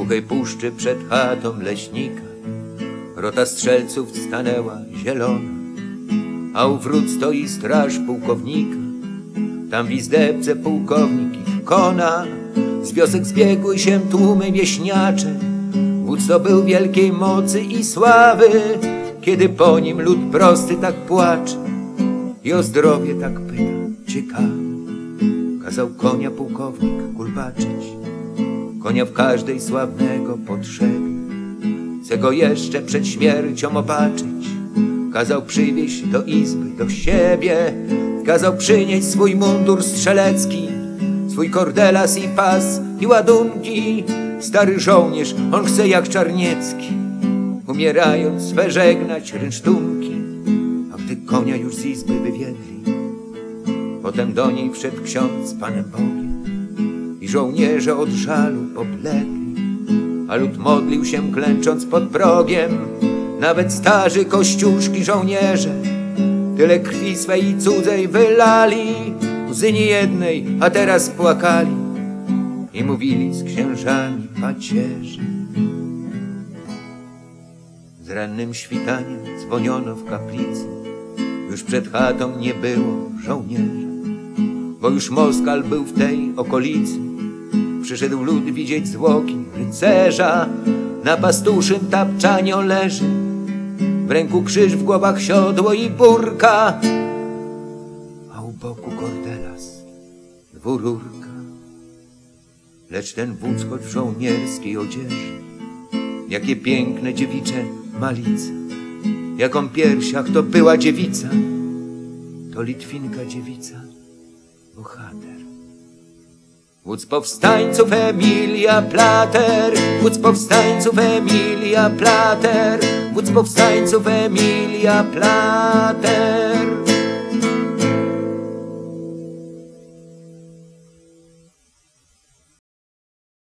głuchej puszczy przed chatą leśnika rota strzelców stanęła zielona, a u wrót stoi straż pułkownika. Tam w izdebce pułkownik ich kona. Z wiosek zbiegły się tłumy wieśniacze. Wódz to był wielkiej mocy i sławy, kiedy po nim lud prosty tak płacze i o zdrowie tak pyta ciekawy. Kazał konia pułkownik kulbaczyć, konia w każdej sławnego potrzebie. Chce go jeszcze przed śmiercią opatrzyć. Kazał przywieźć do izby, do siebie. Kazał przynieść swój mundur strzelecki, swój kordelas i pas i ładunki. Stary żołnierz, on chce jak Czarniecki, umierając swe żegnać rynsztunki. A gdy konia już z izby wywiedli, potem do niej wszedł ksiądz z Panem Bogiem i żołnierze od żalu pobledli, a lud modlił się klęcząc pod progiem. Nawet starzy kościuszki żołnierze tyle krwi swej cudzej wylali, łzy nie jednej, a teraz płakali i mówili z księżami pacierze. Z rannym świtaniem dzwoniono w kaplicy, już przed chatą nie było żołnierza, bo już Moskal był w tej okolicy. Przyszedł lud widzieć zwłoki rycerza, na pastuszym tapczanie leży, w ręku krzyż, w głowach siodło i burka, a u boku kordelas, dwururka. Lecz ten wódz, choć w żołnierskiej odzieży, jakie piękne dziewicze malice, jaką piersiach to była dziewica, to Litwinka dziewica, bohater. Wódz powstańców Emilia Plater, wódz powstańców Emilia Plater, wódz powstańców Emilia Plater.